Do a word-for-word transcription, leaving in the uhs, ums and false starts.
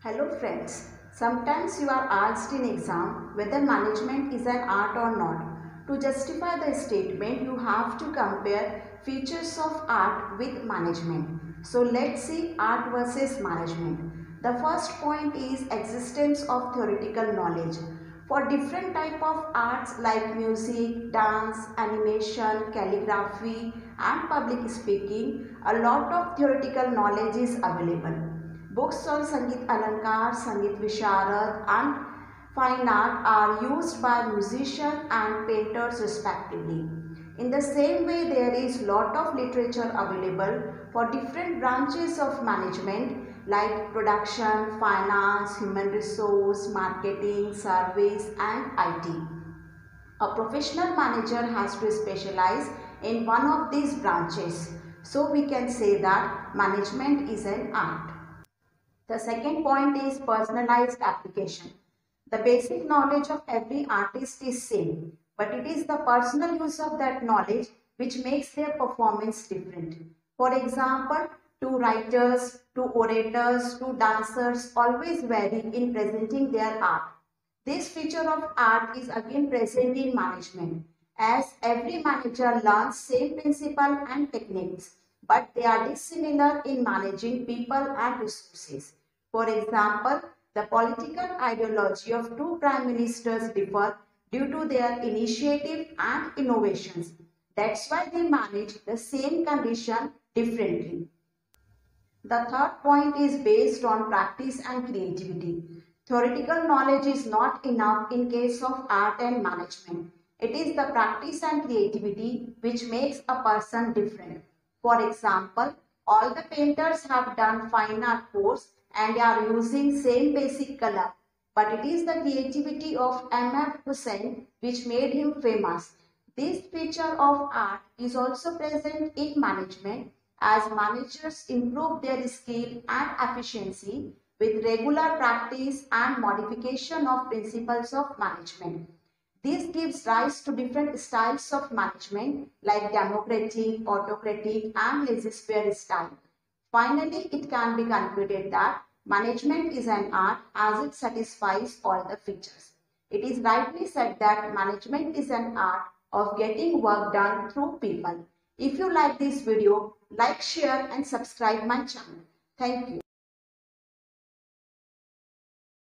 Hello friends, sometimes you are asked in exam whether management is an art or not. To justify the statement, you have to compare features of art with management. So let's see art versus management. The first point is existence of theoretical knowledge. For different type of arts like music, dance, animation, calligraphy and public speaking, a lot of theoretical knowledge is available. Books on Sangeet Alankar, Sangeet Visharad and fine art are used by musicians and painters respectively. In the same way, there is lot of literature available for different branches of management like production, finance, human resource, marketing, service and I T. A professional manager has to specialize in one of these branches. So we can say that management is an art. The second point is personalized application. The basic knowledge of every artist is same, but it is the personal use of that knowledge which makes their performance different. For example, two writers, two orators, two dancers always vary in presenting their art. This feature of art is again present in management, as every manager learns same principle and techniques, but they are dissimilar in managing people and resources. For example, the political ideology of two prime ministers differ due to their initiative and innovations. That's why they manage the same condition differently. The third point is based on practice and creativity. Theoretical knowledge is not enough in case of art and management. It is the practice and creativity which makes a person different. For example, all the painters have done fine art course and are using same basic color. But it is the creativity of M F Hussain which made him famous. This feature of art is also present in management as managers improve their skill and efficiency with regular practice and modification of principles of management. This gives rise to different styles of management like democratic, autocratic and laissez-faire style. Finally, it can be concluded that management is an art as it satisfies all the features. It is rightly said that management is an art of getting work done through people. If you like this video, like, share and subscribe my channel. Thank you.